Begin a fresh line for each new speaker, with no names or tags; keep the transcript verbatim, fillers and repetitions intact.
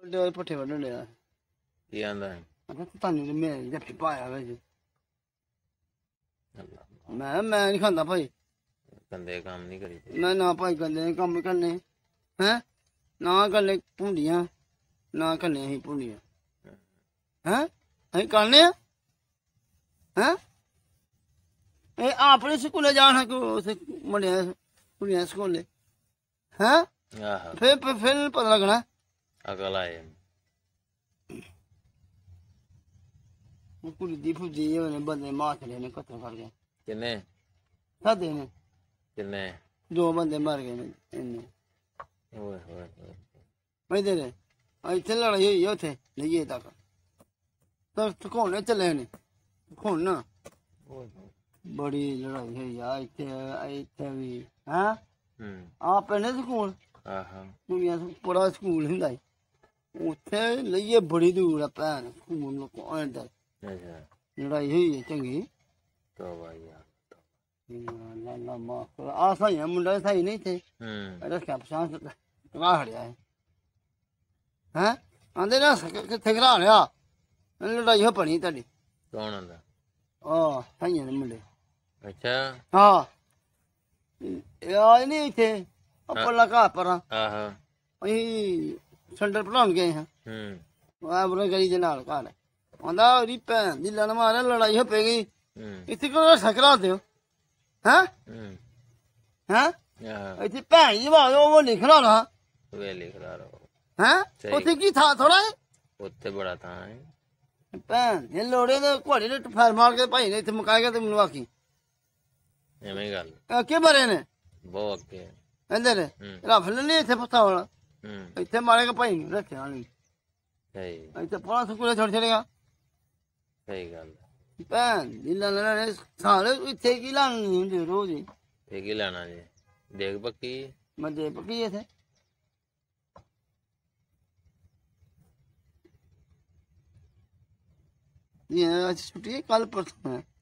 ਵੱਡੇ ਪੱਠੇ ਵੱਢਣ ਡਿਆ
ਕੀ ਆਂਦਾ ਹੈ?
ਮੈਂ ਕਿਹਾ ਤੁਹਾਨੂੰ ਮੇਰੇ ਜੱਫੀ ਪਾਇਆ ਵਿੱਚ
ਅੱਲਾ,
ਮੈਂ ਮੈਂ ਨਹੀਂ ਖਾਂਦਾ ਭਾਈ
ਗੰਦੇ ਕੰਮ ਨਹੀਂ ਕਰੀ
ਮੈਂ ਨਾ ਭਾਈ ਗੰਦੇ ਕੰਮ ਕਰਨੇ ਹੈ ਨਾ ਕਰਨੇ ਭੁੰਡੀਆਂ ਨਾ ਕਰਨੇ ਅਸੀਂ ਭੁੰਡੀਆਂ ਹੈ ਅਸੀਂ ਕਰਨੇ ਆ ਹੈ ਇਹ ਆਪਣੇ ਸਕੂਲੇ ਜਾਣਾ ਕਿ ਉਸ ਮੁੰਡਿਆਂ ਕੁੜੀਆਂ ਸਕੂਲੇ ਹੈ
ਆਹ
ਫਿਰ ਫਿਰ ਫਿਰ ਪਤਾ ਲੱਗਣਾ
ਅਕਲ ਆਏ
ਕੁੜੀ ਦੀ ਫੁੱਜੀ ਉਹਨੇ ਬੰਦੇ ਮਾਰ ਕੇ ਨੇ ਕਤਲ ਕਰ ਗਏ
ਕਿੰਨੇ
ਸਾਦੇ ਨੇ
ਕਿੰਨੇ
ਦੋ ਬੰਦੇ ਮਰ ਗਏ ਨੇ ਇੰਨੇ
ਓਏ ਹੋਏ ਹੋਏ
ਪੈਦੇ ਨੇ ਇੱਥੇ ਲੜਾਈ ਹੋਈ ਉੱਥੇ ਲਈਏ ਤੱਕ ਤਾਂ ਕੋਣੇ ਚੱਲੇ ਨੇ ਕੋਣ ਨਾ
ਓਏ ਹੋਏ।
ਬੜੀ ਲੜਾਈ ਹੋਈ ਆ ਇੱਥੇ ਇੱਥੇ ਵੀ ਹਾਂ
ਹੂੰ
ਆ ਪਿੰਡ ਸਕੂਲ
ਆਹਾ
ਦੁਨੀਆ ਬੜਾ ਸਕੂਲ ਹੁੰਦਾ ਈ ਉੱਥੇ ਲਈਏ ਬੜੀ ਦੂਰ ਆ ਭੈਣ ਸਕੂਲ ਨੂੰ ਕੋਣ ਦਾ
ਅੱਛਾ
ਲੜਾਈ ਹੋਈ ਹੈ ਚੰਗੀ
ਤੋਬਾ ਯਾਰ
ਲਾ ਲਾ ਮਾ ਆ ਸਹੀ ਆ ਮੁੰਡਾ ਸਹੀ ਨਹੀਂ ਥੇ
ਹੂੰ
ਰੱਖਿਆ ਪਛਾਣ ਟਕਾ ਹੜਿਆ ਹੈ ਹੈਂ ਆਂਦੇ ਨਾ ਕਿੱਥੇ ਘਰਾ ਲਿਆ ਲੜਾਈ ਹੋ ਪਣੀ ਤੁਹਾਡੀ
ਕੌਣ ਆਂਦਾ?
ਆ ਸਹੀ ਨੇ ਮੁੰਡੇ
ਅੱਛਾ
ਹਾਂ ਇਹ ਆਏ ਨਹੀਂ ਇੱਥੇ ਆਪਣਾ ਘਰ ਪਰਾਂ
ਆਹਾ
ਅਸੀਂ ਸੰਡਰ ਭਲਾਉਣ ਗਏ ਹਾਂ
ਹੂੰ
ਆ ਬਰੇ ਗਲੀ ਦੇ ਨਾਲ ਘਰ ਆਂਦਾ ਉਹਦੀ ਭੈਣ ਦੀ ਲੜ ਮਾਰਿਆ ਲੜਾਈ ਹੋ ਪੈ ਗਈ
ਹੂੰ
ਇੱਥੇ ਕੋਲ ਸਕਰਾ ਦਿਓ ਹੈਂ
ਹੂੰ
ਹੈਂ
ਆਹਾ
ਇੱਥੇ ਭੈਣ ਜੀ ਬਾਦ ਉਹ ਲਿਖਣਾ ਨਾ
ਵੇਲੇ ਖੜਾ ਰਹੋ
ਹੈਂ
ਸਹੀ।
ਉੱਥੇ ਕੀ ਥਾਂ ਥੋੜਾ ਹੈ
ਉੱਥੇ ਬੜਾ ਥਾਂ ਹੈ
ਭੈਣ ਇਹ ਲੋੜੇ ਦੇ ਘੋੜੇ ਨੇ ਫੈਰ ਮਾਰ ਕੇ ਭਾਈ ਨੇ ਇੱਥੇ ਮੁਕਾ ਗਿਆ ਤੇ ਮੈਨੂੰ ਆਖੀ
ਐਵੇਂ ਗੱਲ
ਇਹ ਕੀ ਮਰੇ ਨੇ
ਬਹੁਤ ਅੱਗੇ
ਇਹਦੇ ਨੇ
ਹੂੰ
ਰਫ ਨੇ ਇੱਥੇ ਪੱਤਾ ਹੋਣਾ
ਹੂੰ
ਇੱਥੇ ਮਾਰੇਗਾ ਭਾਈ ਨੂੰ ਰੱਖਿਆ ਨਹੀਂ
ਸਹੀ
ਇੱਥੇ ਪੜਾ ਸਕੂਲੇ ਛੱਡ ਛੜੇਗਾ
ਸਹੀ ਗੱਲ
ਭੈਣ ਦੀ ਲੜਨਾ ਨੇ ਸਾਰੇ ਇੱਥੇ ਕੀ ਲਾਣੀ ਹੁੰਦੀ ਰੋਜ਼ ਹੀ
ਤੇ ਕੀ ਲੈਣਾ ਜੀ ਦੇਖ ਪੱਕੀ
ਮੈਂ ਦੇ ਪੱਕੀ ਇੱਥੇ ਇਹ ਅੱਜ ਛੁੱਟੀ ਹੈ ਕੱਲ ਪਰਸੋਂ ਹੈ